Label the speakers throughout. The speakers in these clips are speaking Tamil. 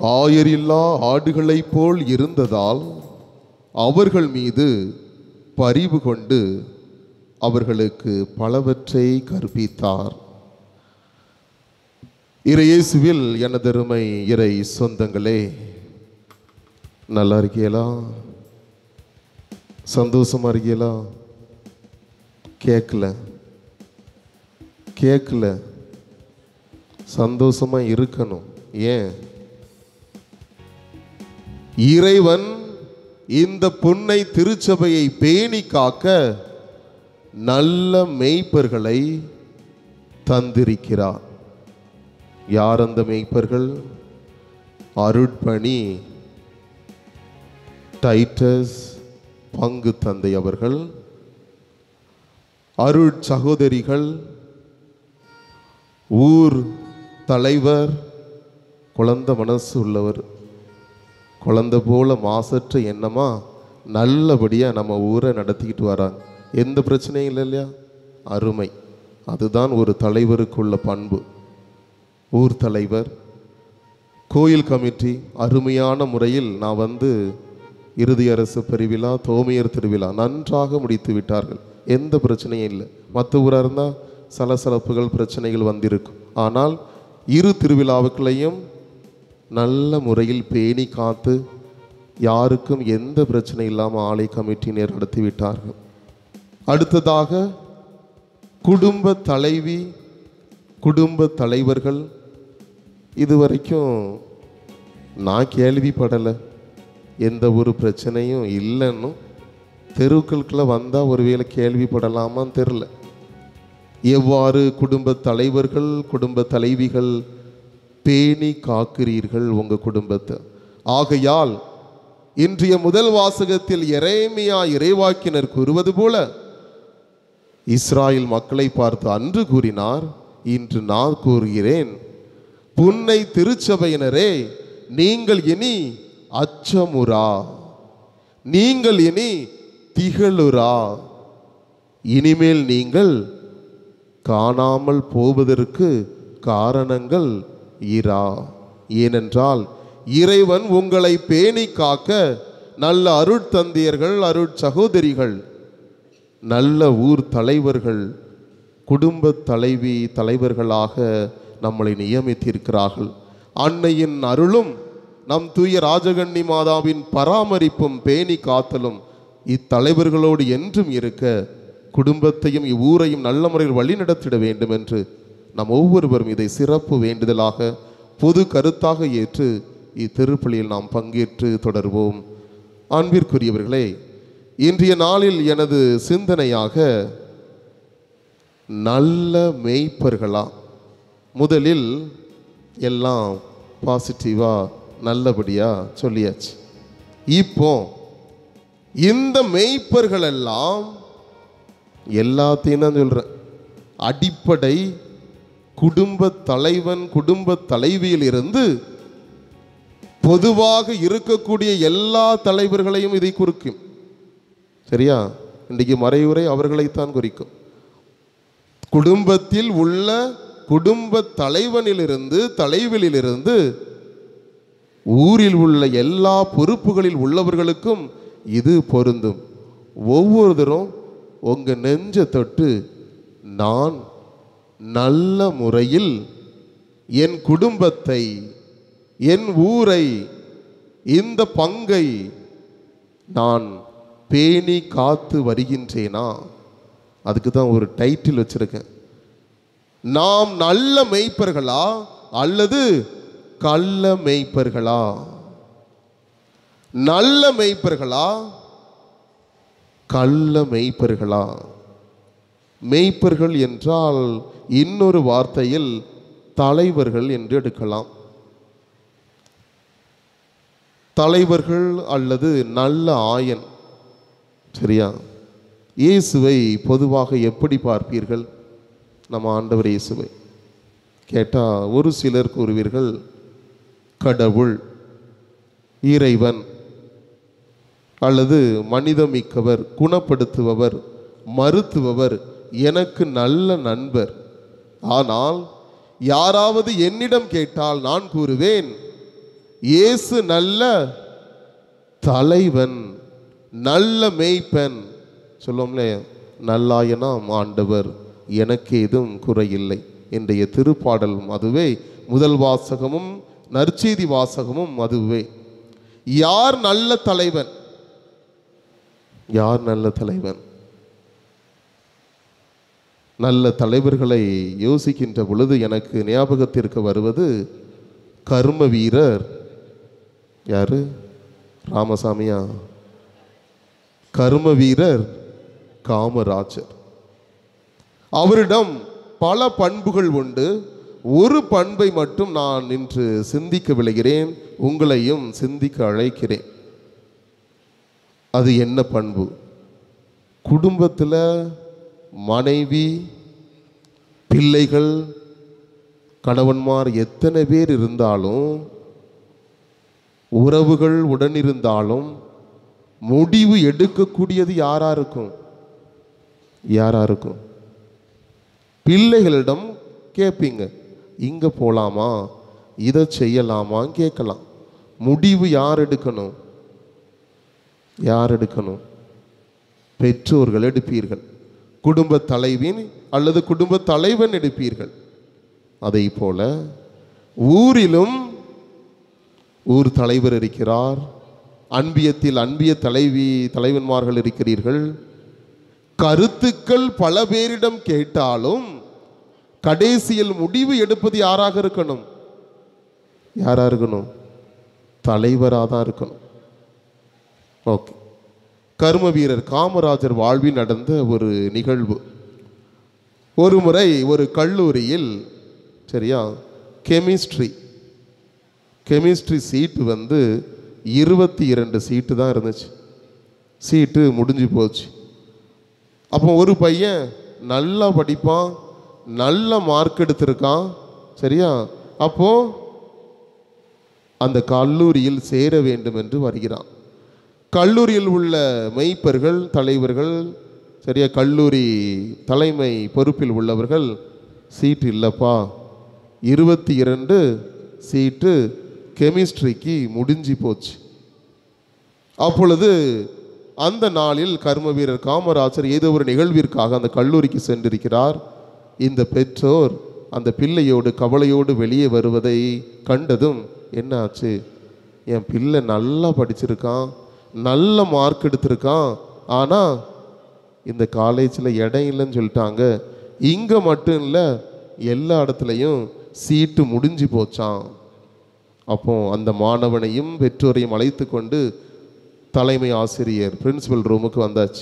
Speaker 1: ஆயரில்லா ஆடுகளைப் போல் இருந்ததால் அவர்கள் மீது பரிவு கொண்டு அவர்களுக்கு பலவற்றை கற்பித்தார். இறையேசுவில் எனதருமை இறை சொந்தங்களே, நல்லா இருக்கீங்களா? சந்தோஷமா இருக்கீங்களா? கேட்கல சந்தோஷமா இருக்கணும். ஏன்? இறைவன் இந்த புன்னை திருச்சபையை பேணி காக்க நல்ல மேய்ப்பர்களை தந்திருக்கிறார். யார் அந்த மேய்ப்பர்கள்? அருட்பணி டைட்டஸ் பங்கு தந்தை அவர்கள், அருட் சகோதரிகள், ஊர் தலைவர், குழந்தை மனசு உள்ளவர், குழந்தை போல மாசற்ற எண்ணமா நல்லபடியா நம்ம ஊரை நடத்திக்கிட்டு வராங்க. எந்த பிரச்சனையும் இல்லை இல்லையா? அருமை. அதுதான் ஒரு தலைவருக்குள்ள பண்பு. ஊர் தலைவர், கோயில் கமிட்டி அருமையான முறையில் நான் இறுதி அரசு பெருவிழா, தோமையர் திருவிழா நன்றாக முடித்து விட்டார்கள். எந்த பிரச்சனையும் இல்லை. மற்ற ஊராக இருந்தால் சலசலப்புகள் பிரச்சனைகள் வந்திருக்கும். ஆனால் இரு திருவிழாவுக்களையும் நல்ல முறையில் பேணி காத்து யாருக்கும் எந்த பிரச்சனை இல்லாமல் ஆலய கமிட்டியினர் நடத்தி விட்டார்கள். அடுத்ததாக குடும்ப தலைவி, குடும்ப தலைவர்கள். இதுவரைக்கும் நான் கேள்விப்படலை, எந்த ஒரு பிரச்சனையும் இல்லைன்னு. தெருக்களுக்குள்ள வந்தால் ஒருவேளை கேள்விப்படலாமான்னு தெரில. எவ்வாறு குடும்ப தலைவர்கள், குடும்ப தலைவிகள் பேணி காக்கிறீர்கள் உங்கள் குடும்பத்தை? ஆகையால் இன்றைய முதல் வாசகத்தில் எரேமியா இறைவாக்கினர் கூறுவது போல இஸ்ராயல் மக்களை பார்த்து அன்று கூறினார், இன்று நான் கூறுகிறேன், புன்னை திருச்சபையினரே, நீங்கள் இனி அச்சமுறா, நீங்கள் இனி திகழுரா, இனிமேல் நீங்கள் காணாமல் போவதற்கு காரணங்கள் இரா. ஏனென்றால் இறைவன் உங்களை பேணி காக்க நல்ல அருட்தந்தையர்கள், அருட்சகோதரிகள், நல்ல ஊர் தலைவர்கள், குடும்ப தலைவர்களாக நம்மளை நியமித்திருக்கிறார்கள். அன்னையின் அருளும் நம் தூய ராஜகன்னி மாதாவின் பராமரிப்பும் பேணி காத்தலும் இத்தலைவர்களோடு என்றும் இருக்க குடும்பத்தையும் இவ்வூரையும் நல்ல முறையில் வழிநடத்திட வேண்டும் என்று நம் ஒவ்வொருவரும் இதை சிறப்பு வேண்டுதலாக பொது கருத்தாக ஏற்று இத்திருப்பலியில் நாம் பங்கேற்று தொடர்வோம். அன்பிற்குரியவர்களே, இன்றைய நாளில் எனது சிந்தனையாக நல்ல மேய்ப்பர்களா. முதலில் எல்லாம் பாசிட்டிவா நல்லபடியா சொல்லியாச்சு. இப்போ இந்த மேய்ப்பர்கள் எல்லாம் எல்லாத்தையும் தான் சொல்றேன். அடிப்படை குடும்ப தலைவன், குடும்ப தலைவியில் இருந்து பொதுவாக இருக்கக்கூடிய எல்லா தலைவர்களையும் இதை குறிக்கும். சரியா? இன்றைக்கு மறைவுரை அவர்களைத்தான் குறிக்கும். குடும்பத்தில் உள்ள குடும்ப தலைவனிலிருந்து, தலைவிலிருந்து ஊரில் உள்ள எல்லா பொறுப்புகளில் உள்ளவர்களுக்கும் இது பொருந்தும். ஒவ்வொருத்தரும் உங்க நெஞ்ச தொட்டு, நான் நல்ல முறையில் என் குடும்பத்தை, என் ஊரை, இந்த பங்கை நான் பேணி காத்து வருகின்றேனா? அதுக்கு தான் ஒரு டைட்டில் வச்சிருக்கேன். நாம் நல்ல மேய்ப்பர்களா அல்லது கள்ள மேய்ப்பர்களா? நல்ல மேய்ப்பர்களா கள்ள மேய்ப்பர்களா? மேய்ப்பர்கள் என்றால் இன்னொரு வார்த்தையில் தலைவர்கள் என்று எடுக்கலாம். தலைவர்கள் அல்லது நல்ல ஆயன். சரியா? இயேசுவை பொதுவாக எப்படி பார்ப்பீர்கள்? நம்ம ஆண்டவர் இயேசுவை கேட்டால் ஒரு சிலர் கூறுவீர்கள், கடவுள், இறைவன், அல்லது மனிதமிக்கவர், குணப்படுத்துபவர், மருத்துவர், எனக்கு நல்ல நண்பர். ஆனால் யாராவது என்னிடம் கேட்டால் நான் கூறுவேன், இயேசு நல்ல தலைவன், நல்ல மேய்ப்பன். சொல்லுவோம்லே, நல்லாயனாம் ஆண்டவர், எனக்கு எதுவும் குறையில்லை. இன்றைய திருப்பாடலும் அதுவே, முதல் வாசகமும் நற்செய்தி வாசகமும் அதுவே. யார் நல்ல தலைவன்? யார் நல்ல தலைவன்? நல்ல தலைவர்களை யோசிக்கின்ற பொழுது எனக்கு ஞாபகத்திற்கு வருவது கர்ம வீரர். யாரு? ராமசாமியா? கர்ம வீரர் காமராஜர். அவரிடம் பல பண்புகள் உண்டு. ஒரு பண்பை மட்டும் நான் இன்று சிந்திக்க விளைகிறேன், உங்களையும் சிந்திக்க அழைக்கிறேன். அது என்ன பண்பு? குடும்பத்தில் மனைவி, பிள்ளைகள், கணவன்மார் எத்தனை பேர் இருந்தாலும், உறவுகள் உடனிருந்தாலும், முடிவு எடுக்கக்கூடியது யாரா இருக்கும்? யாரா இருக்கும்? பிள்ளைகளிடம் கேட்பீங்க, இங்கே போகலாமா, இதை செய்யலாமான்னு கேட்கலாம். முடிவு யார் எடுக்கணும்? யார் எடுக்கணும்? பெற்றோர்கள் எடுப்பீர்கள். குடும்ப தலைவின் அல்லது குடும்ப தலைவன் எடுப்பீர்கள். அதை போல ஊரிலும் ஊர் தலைவர் இருக்கிறார், அன்பியத்தில் அன்பிய தலைவன்மார்கள் இருக்கிறீர்கள். கருத்துக்கள் பல பேரிடம் கேட்டாலும் கடைசியில் முடிவு எடுப்பது யாராக இருக்கணும்? யாரா இருக்கணும்? தலைவராக தான் இருக்கணும். ஓகே. கர்ம வீரர் காமராஜர் வாழ்வில் நடந்த ஒரு நிகழ்வு. ஒரு முறை ஒரு கல்லூரியில், சரியா, கெமிஸ்ட்ரி சீட்டு 22 சீட்டு தான் இருந்துச்சு. சீட்டு முடிஞ்சு போச்சு. அப்போ ஒரு பையன் நல்லா படிப்பான், நல்ல மார்க் எடுத்திருக்கான், சரியா. அப்போ அந்த கல்லூரியில் சேர வேண்டும் என்று வருகிறான். கல்லூரியில் உள்ள மெய்ப்பர்கள், தலைவர்கள், சரியா, கல்லூரி தலைமை பொறுப்பில் உள்ளவர்கள், சீட்டு இல்லைப்பா, 22 சீட்டு கெமிஸ்ட்ரிக்கு முடிஞ்சு போச்சு. அப்பொழுது அந்த நாளில் கர்ம வீரர் காமராஜர் ஏதோ ஒரு நிகழ்விற்காக அந்த கல்லூரிக்கு சென்றிருக்கிறார். இந்த பெற்றோர் அந்த பிள்ளையோடு கவலையோடு வெளியே வருவதை கண்டதும், என்ன ஆச்சு? என் பிள்ளை நல்லா படிச்சிருக்கான், நல்ல மார்க் எடுத்திருக்கான், ஆனால் இந்த காலேஜில் இடம் இல்லைன்னு சொல்லிட்டாங்க, இங்கே மட்டும் இல்லை எல்லா இடத்துலையும் சீட்டு முடிஞ்சு போச்சான். அப்போ அந்த மாணவனையும் பெற்றோரையும் அழைத்து கொண்டு தலைமை ஆசிரியர் பிரின்சிபல் ரூமுக்கு வந்தாச்சு.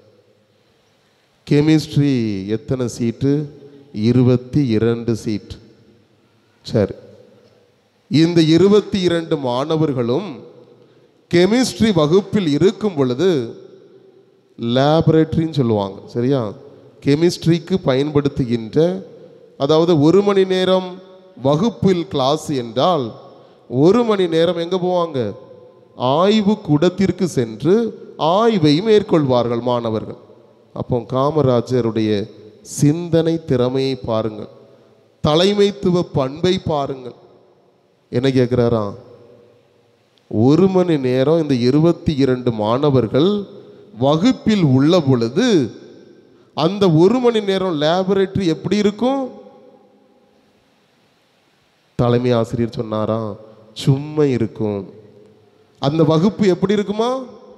Speaker 1: கெமிஸ்ட்ரி எத்தனை சீட்டு? 22 சீட். சரி, இந்த 22 மாணவர்களும் கெமிஸ்ட்ரி வகுப்பில் இருக்கும் பொழுது லேபரேட்டரின்னு சொல்லுவாங்க, சரியா, கெமிஸ்ட்ரிக்கு பயன்படுத்துகின்ற, அதாவது 1 மணி நேரம் வகுப்பில் கிளாஸ் என்றால் 1 மணி நேரம் எங்கே போவாங்க? ஆய்வு கூடத்திற்கு சென்று ஆய்வை மேற்கொள்வார்கள் மாணவர்கள். அப்போ காமராஜருடைய சிந்தனை திறமையை பாருங்கள், தலைமைத்துவ பண்பை பாருங்கள். என்ன கேட்குறாரா? 1 மணி நேரம் இந்த 22 மாணவர்கள் வகுப்பில் உள்ள பொழுது அந்த 1 மணி நேரம் லேபரேட்டரி எப்படி இருக்கும்? தலைமை ஆசிரியர் சொன்னாரா, சும்மா இருக்கும். அந்த வகுப்பு எப்படி இருக்குமா?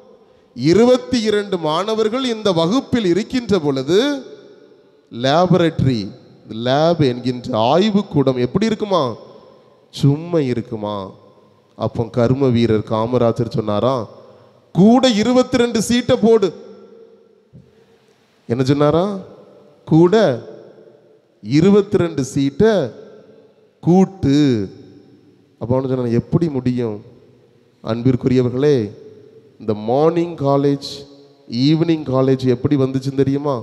Speaker 1: 22 மாணவர்கள் இந்த வகுப்பில் இருக்கின்ற பொழுது லேபரேட்டரி, லேப் என்கின்ற ஆய்வு கூடம் எப்படி இருக்குமா? சும்மா இருக்குமா? அப்போ கர்ம வீரர் காமராஜர் சொன்னாரா, கூட 22 சீட்டை போடு. என்ன சொன்னாரா? கூட 22 சீட்டை கூட்டு. அப்போ அவனு சொன்ன, எப்படி முடியும்? அன்பிற்குரியவர்களே, இந்த மார்னிங் காலேஜ், ஈவினிங் காலேஜ் எப்படி வந்துச்சுன்னு தெரியுமா?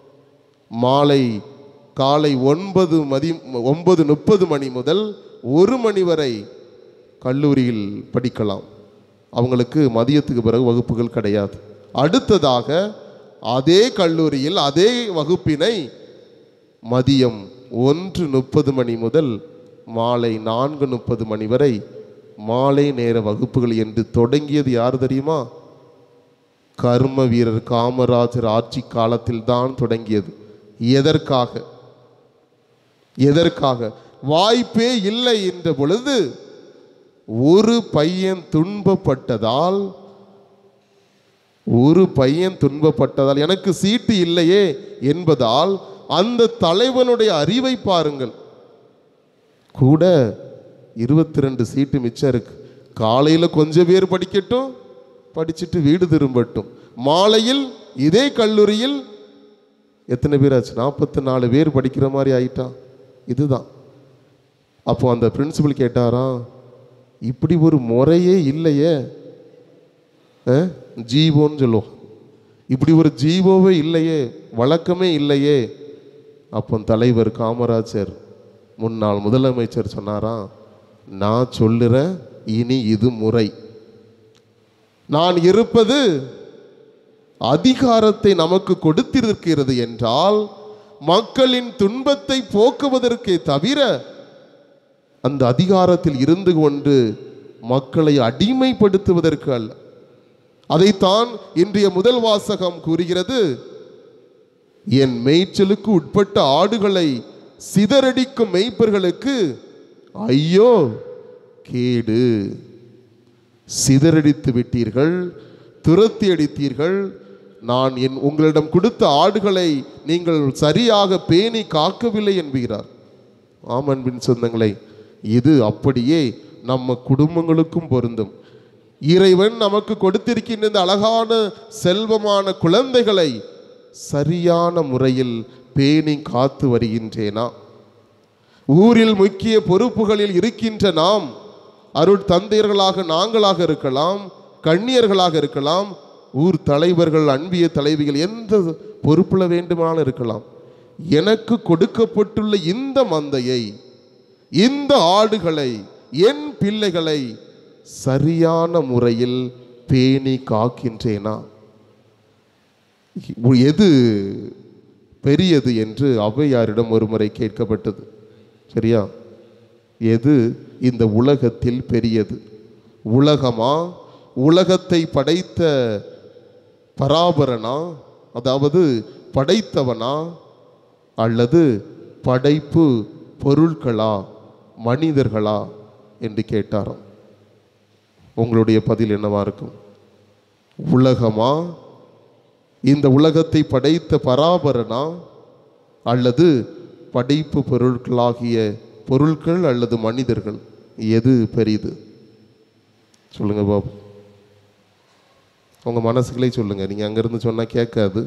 Speaker 1: காலை 9:30 மணி முதல் 1 மணி வரை கல்லூரியில் படிக்கலாம். அவங்களுக்கு மதியத்துக்கு பிறகு வகுப்புகள் கிடையாது. அடுத்ததாக அதே கல்லூரியில் அதே வகுப்பினை மதியம் 1:30 மணி முதல் மாலை 4:30 மணி வரை மாலை நேர வகுப்புகள் என்று தொடங்கியது யார் தெரியுமா? கர்ம வீரர் காமராஜர் ஆட்சி காலத்தில் தான் தொடங்கியது. எதற்காக? எதற்காக? வாய்ப்பே இல்லை என்ற பொழுது ஒரு பையன் துன்பப்பட்டதால் எனக்கு சீட்டு இல்லையே என்பதால் அந்த தலைவனுடைய அறிவை பாருங்கள். கூட 22 சீட்டு மிச்சம் இருக்கு. காலையில் கொஞ்சம் பேர் படிக்கட்டும், படிச்சுட்டு வீடு திரும்பட்டும். மாலையில் இதே கல்லூரியில் எத்தனை பேர் ஆச்சு? 44 பேர் படிக்கிற மாதிரி ஆயிட்டான். இதுதான். அப்போ அந்த பிரின்சிபல் கேட்டாராம், இப்படி ஒரு முறையே இல்லையே, ஜீவோன்னு சொல்லுவோம், இப்படி ஒரு ஜீவோவே இல்லையே, வழக்கமே இல்லையே. அப்போ தலைவர் காமராஜர், முன்னாள் முதலமைச்சர் சொன்னாராம், நான் சொல்லுறேன், இனி இது முறை. நான் இருப்பது அதிகாரத்தை நமக்கு கொடுத்திருக்கிறது என்றால் மக்களின் துன்பத்தை போக்குவதற்கே தவிர அந்த அதிகாரத்தில் இருந்து கொண்டு மக்களை அடிமைப்படுத்துவதற்கு அல்ல. அதைத்தான் இன்றைய முதல் வாசகம் கூறுகிறது. என் மேய்ச்சலுக்கு உட்பட்ட ஆடுகளை சிதறடிக்கும் மேய்ப்பர்களுக்கு ஐயோ கேடு. சிதறடித்து விட்டீர்கள், துரத்தி அடித்தீர்கள். நான் உங்களிடம் கொடுத்த ஆடுகளை நீங்கள் சரியாக பேணி காக்கவில்லை என்கிறார். ஆமன்பின் சொந்தங்களை, இது அப்படியே நம்ம குடும்பங்களுக்கும் பொருந்தும். இறைவன் நமக்கு கொடுத்திருக்கின்ற இந்த அழகான செல்வமான குழந்தைகளை சரியான முறையில் பேணி காத்து வருகின்றேனா? ஊரில் முக்கிய பொறுப்புகளில் இருக்கின்ற நாம், அருட் தந்தையர்களாக நாங்களாக இருக்கலாம், கண்ணியர்களாக இருக்கலாம், ஊர் தலைவர்கள், அன்பிய தலைவிகள், எந்த பொறுப்பில் வேண்டுமானாலும் இருக்கலாம். எனக்கு கொடுக்கப்பட்டுள்ள இந்த மந்தையை, இந்த ஆடுகளை, என் பிள்ளைகளை சரியான முறையில் பேணி காக்கின்றேனா? எது பெரியது என்று ஔவையாரிடம் ஒருமுறை கேட்கப்பட்டது. சரியா? எது இந்த உலகத்தில் பெரியது? உலகமா, உலகத்தை படைத்த பராபரனா, அதாவது படைத்தவனா, அல்லது படைப்பு பொருட்களா, மனிதர்களா என்று கேட்டாராம். உங்களுடைய பதில் என்னவா இருக்கும்? உலகமா, இந்த உலகத்தை படைத்த பராபரனா, அல்லது படைப்பு பொருட்களாகிய பொருட்கள் அல்லது மனிதர்கள்? எது பெரிது? சொல்லுங்க பாபு, உங்க மனசுகளே சொல்லுங்க. நீங்க அங்கிருந்து சொன்னா கேட்காது.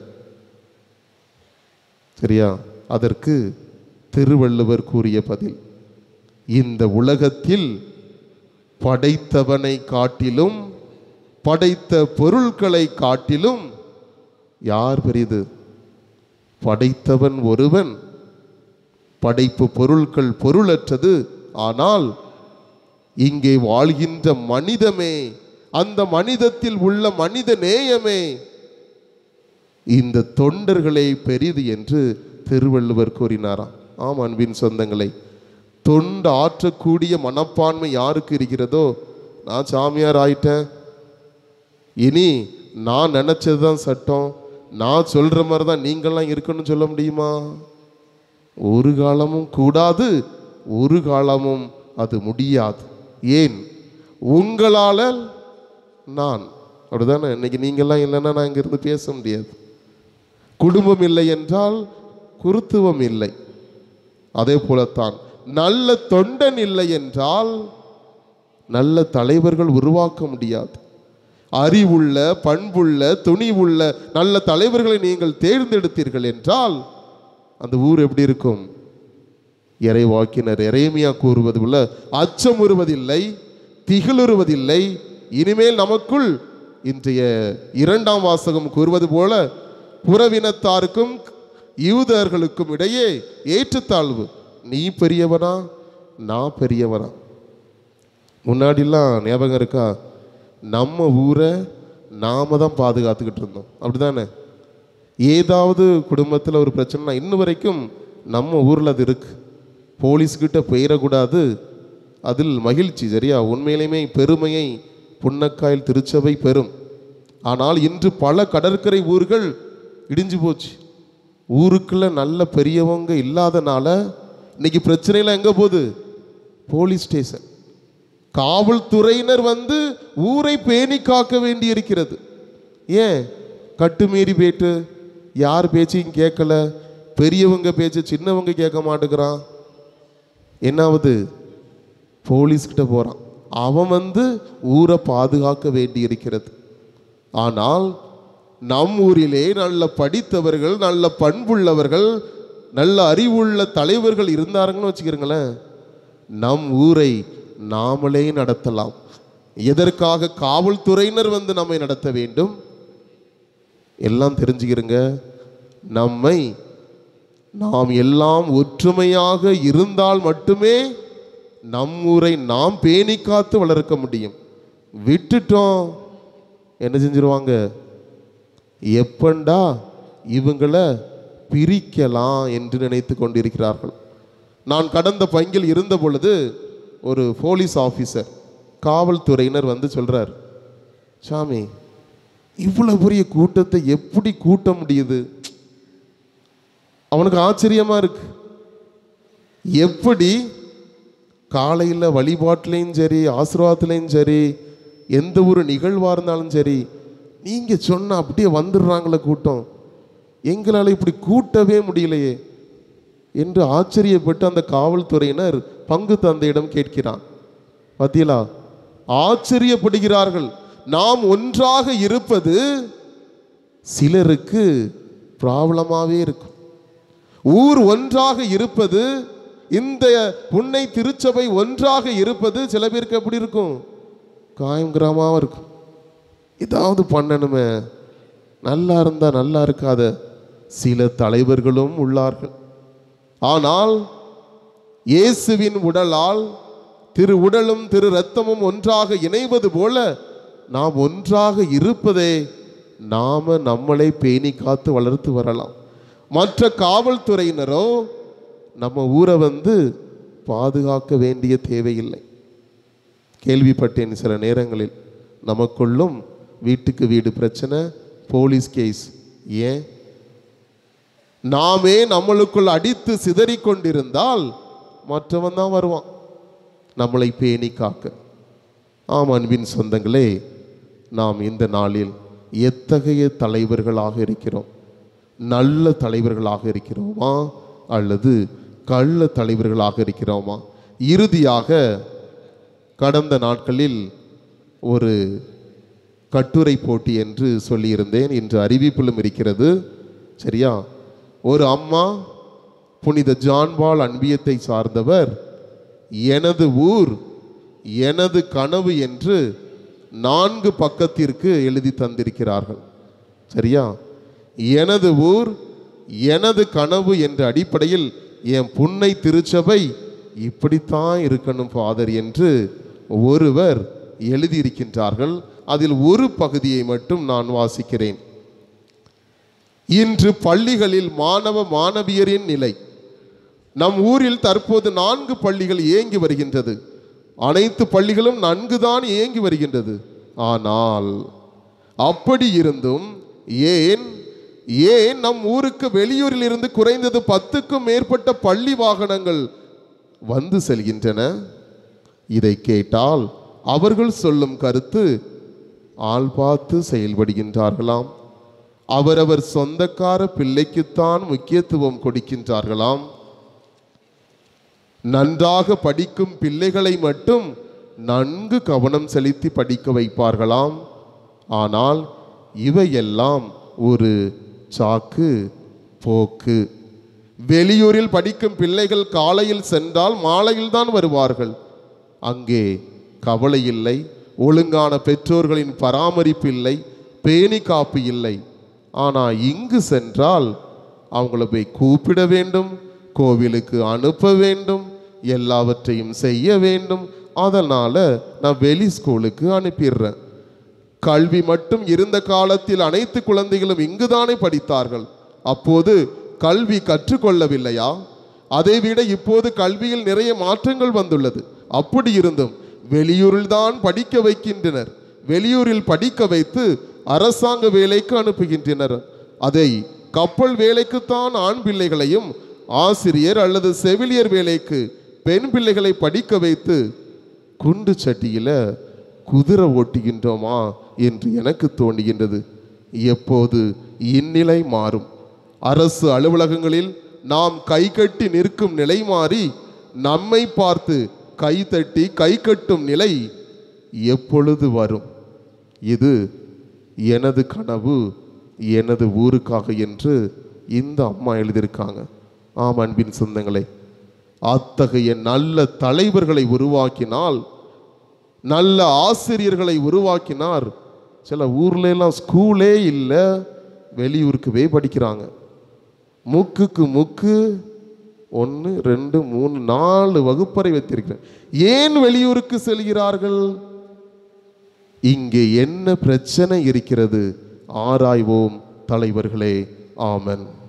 Speaker 1: சரியா? அதற்கு திருவள்ளுவர் கூறிய பதில், இந்த உலகத்தில் படைத்தவனை காட்டிலும் படைத்த பொருட்களை காட்டிலும் யார் பெரிது? படைத்தவன் ஒருவன், படைப்பு பொருட்கள் பொருளற்றது. ஆனால் இங்கே வாழ்கின்ற மனிதமே, அந்த மனிதத்தில் உள்ள மனித நேயமே, இந்த தொண்டர்களே பெரிது என்று திருவள்ளுவர் கூறினாராம். ஆம் அன்பின் சொந்தங்களை, தொண்டு ஆற்றக்கூடிய மனப்பான்மை யாருக்கு இருக்கிறதோ, நான் சாமியார் ஆயிட்டேன், இனி நான் நினைச்சதுதான் சட்டம், நான் சொல்ற மாதிரி தான் நீங்கள்லாம் இருக்கணும்னு சொல்ல முடியுமா? ஒரு காலமும் கூடாது, ஒரு காலமும் அது முடியாது. ஏன்? உங்களால் நான், அப்படிதானே? இன்னைக்கு நீங்கள்லாம் இல்லைன்னா நான் இங்கிருந்து பேச முடியாது. குடும்பம் இல்லை என்றால் குருத்துவம் இல்லை. அதே போலத்தான் நல்ல தொண்டன் இல்லை என்றால் நல்ல தலைவர்கள் உருவாக்க முடியாது. அறிவுள்ள, பண்புள்ள, துணிவுள்ள நல்ல தலைவர்களை நீங்கள் தேர்ந்தெடுத்தீர்கள் என்றால் அந்த ஊர் எப்படி இருக்கும்? இறைவாக்கினர் எரேமியா கூறுவது போல அச்சம் உறுவதில்லை, திகிலுறுவதில்லை. இனிமேல் நமக்குள் இன்றைய 2ஆம் வாசகம் கூறுவது போல புறவினத்தாருக்கும் யூதர்களுக்கும் இடையே ஏற்றத்தாழ்வு. நீ பெரியவனா, நான் பெரியவனா? முன்னாடிலாம் ஞாபகம் இருக்கா? நம்ம ஊரை நாம தான் பாதுகாத்துக்கிட்டு இருந்தோம், அப்படிதானே? ஏதாவது குடும்பத்தில் ஒரு பிரச்சனைனா இன்னும் வரைக்கும் நம்ம ஊரில் அது இருக்கு. போலீஸ்கிட்ட போயிடக்கூடாது, அதில் மகிழ்ச்சி. சரியா? உண்மையிலுமே பெருமையை புன்னக்காயில் திருச்சபை பெறும். ஆனால் இன்று பல கடற்கரை ஊர்கள் இடிஞ்சு போச்சு. ஊருக்குள்ள நல்ல பெரியவங்க இல்லாதனால இன்னைக்கு பிரச்சனைலாம் எங்கே போகுது? Police station. காவல்துறையினர் வந்து ஊரை பேணி காக்க வேண்டி இருக்கிறது. ஏன்? கட்டுமீறி போயிட்டு யார் பேச்சையும் கேட்கல, பெரியவங்க பேச்சு சின்னவங்க கேட்க மாட்டேங்கிறான். என்னாவது? போலீஸ்கிட்ட போகிறான். அவன் வந்து ஊரை பாதுகாக்க வேண்டி இருக்கிறது. ஆனால் நம் ஊரிலே நல்ல படித்தவர்கள், நல்ல பண்புள்ளவர்கள், நல்ல அறிவுள்ள தலைவர்கள் இருந்தாருங்கன்னு வச்சுக்கிறீங்களேன், நம் ஊரை நாமளே நடத்தலாம். எதற்காக காவல்துறையினர் வந்து நம்மை நடத்த வேண்டும்? எல்லாம் தெரிஞ்சுக்கிறங்க. நாம் எல்லாம் ஒற்றுமையாக இருந்தால் மட்டுமே நம் ஊரை நாம் பேணி காத்து வளர்க்க முடியும். விட்டுட்டோம் என்ன செஞ்சிருவாங்க? எப்பண்டா இவங்களை பிரிக்கலாம் என்று நினைத்து கொண்டிருக்கிறார்கள். நான் கடந்த பங்கில் இருந்த பொழுது ஒரு போலீஸ் ஆஃபீஸர், காவல்துறையினர் வந்து சொல்றார், சாமி இவ்வளவு பெரிய கூட்டத்தை எப்படி கூட்ட முடியுது? அவனுக்கு ஆச்சரியமா இருக்கு. எப்படி காலையில் வழிபாட்டிலையும் சரி, ஆசீர்வாதத்திலையும் சரி, எந்த ஒரு நிகழ்வாக இருந்தாலும் சரி, நீங்கள் சொன்ன அப்படியே வந்துடுறாங்களே கூட்டம், எங்களால் இப்படி கூட்டவே முடியலையே என்று ஆச்சரியப்பட்டு அந்த காவல்துறையினர் பங்கு தந்தையிடம் கேட்கிறான். பார்த்தீங்களா? ஆச்சரியப்படுகிறார்கள். நாம் ஒன்றாக இருப்பது சிலருக்கு ப்ராப்ளமாகவே இருக்கும். ஊர் ஒன்றாக இருப்பது, இந்த புன்னை திருச்சபை ஒன்றாக இருப்பது சில பேருக்கு எப்படி இருக்கும்? காயங்கிரமாக இருக்கும். ஏதாவது பண்ணணுமே, நல்லா இருந்தால் நல்லா இருக்காத சில தலைவர்களும் உள்ளார்கள். ஆனால் இயேசுவின் உடலால் திரு உடலும் திரு இரத்தமும் ஒன்றாக இணைவது போல நாம் ஒன்றாக இருப்பதே நம்மளை பேணி காத்து வளர்த்து வரலாம். மற்ற காவல்துறையினரோ நம்ம ஊரை வந்து பாதுகாக்க வேண்டிய தேவையில்லை. கேள்விப்பட்டேன் சில நேரங்களில் நமக்குள்ளும் வீட்டுக்கு வீடு பிரச்சனை, போலீஸ் கேஸ். ஏன்? நாமே நம்மளுக்குள் அடித்து சிதறி கொண்டிருந்தால் மற்றவன் தான் வருவான் நம்மளை பேணி காக்க. ஆம் அன்பின் சொந்தங்களே, நாம் இந்த நாளில் எத்தகைய தலைவர்களாக இருக்கிறோம்? நல்ல தலைவர்களாக இருக்கிறோமா அல்லது கள்ள தலைவர்களாக இருக்கிறோமா? இறுதியாக கடந்த நாட்களில் ஒரு கட்டுரை போட்டி என்று சொல்லியிருந்தேன். இன்று அறிவிப்பிலும் இருக்கிறது. சரியா? ஒரு அம்மா, புனித ஜான்பால் அன்பியத்தை சார்ந்தவர், எனது ஊர் எனது கனவு என்று 4 பக்கத்திற்கு எழுதி தந்திருக்கிறார்கள். சரியா? எனது ஊர் எனது கனவு என்ற அடிப்படையில் என் புன்னை திருச்சபை இப்படித்தான் இருக்கணும் ஃபாதர் என்று ஒருவர் எழுதியிருக்கின்றார்கள். அதில் ஒரு பகுதியை மட்டும் நான் வாசிக்கிறேன். இன்று பள்ளிகளில் மாணவ மாணவியரின் நிலை. நம் ஊரில் தற்போது 4 பள்ளிகள் இயங்கி வருகின்றது. அனைத்து பள்ளிகளும் நன்குதான் இயங்கி வருகின்றது. ஆனால் அப்படி இருந்தும் ஏன் நம் ஊருக்கு வெளியூரில் இருந்து குறைந்தது 10க்கும் மேற்பட்ட பள்ளி வாகனங்கள் வந்து செல்கின்றன? இதை கேட்டால் அவர்கள் சொல்லும் கருத்து, ஆள் பார்த்து செயல்படுகின்றார்களாம், அவரவர் சொந்தக்கார பிள்ளைக்குத்தான் முக்கியத்துவம் கொடுக்கின்றார்களாம், நன்றாக படிக்கும் பிள்ளைகளை மட்டும் நன்கு கவனம் செலுத்தி படிக்க வைப்பார்களாம். ஆனால் இவையெல்லாம் ஒரு சாக்கு போக்கு. வெளியூரில் படிக்கும் பிள்ளைகள் காலையில் சென்றால் மாலையில் தான் வருவார்கள். அங்கே கவலை இல்லை, ஒழுங்கான பெற்றோர்களின் பராமரிப்பு இல்லை, பேணி காப்பு இல்லை. ஆனால் இங்கு சென்றால் அவங்கள போய் கூப்பிட வேண்டும், கோவிலுக்கு அனுப்ப வேண்டும், எல்லாவற்றையும் செய்ய வேண்டும். அதனால் நான் வெளி ஸ்கூலுக்கு அனுப்பிடுறேன். கல்வி மட்டும் இருந்த காலத்தில் அனைத்து குழந்தைகளும் இங்குதானே படித்தார்கள். அப்போது கல்வி கற்றுக்கொள்ளவில்லையா? அதைவிட இப்போது கல்வியில் நிறைய மாற்றங்கள் வந்துள்ளது. அப்படி இருந்தும் வெளியூரில் தான் படிக்க வைக்கின்றனர். வெளியூரில் படிக்க வைத்து அரசாங்க வேலைக்கு அனுப்புகின்றனர். அதை கப்பல் வேலைக்குத்தான் ஆண் பிள்ளைகளையும், ஆசிரியர் அல்லது செவிலியர் வேலைக்கு பெண் பிள்ளைகளை படிக்க வைத்து குண்டு சட்டியில குதிரை ஓட்டுகின்றோமா என்று எனக்கு தோன்றுகின்றது. எப்போது இந்நிலை மாறும்? அரசு அலுவலகங்களில் நாம் கை கட்டி நிற்கும் நிலை மாறி நம்மை பார்த்து கை தட்டி கை கட்டும் நிலை எப்பொழுது வரும்? இது எனது கனவு, எனது ஊருக்காக என்று இந்த அம்மா எழுதியிருக்காங்க. ஆம் அன்பின் சொந்தங்களே, அத்தகைய நல்ல தலைவர்களை உருவாக்கினால், நல்ல ஆசிரியர்களை உருவாக்கினார். சில ஊர்ல எல்லாம் ஸ்கூலே இல்லை, வெளியூருக்கு போய் படிக்கிறாங்க. முக்குக்கு முக்கு 1 2 3 4 வகுப்பறை வைத்திருக்கிறேன். ஏன் வெளியூருக்கு செல்கிறார்கள்? இங்கே என்ன பிரச்சனை இருக்கிறது? ஆராய்வோம் தலைவர்களே. ஆமென்.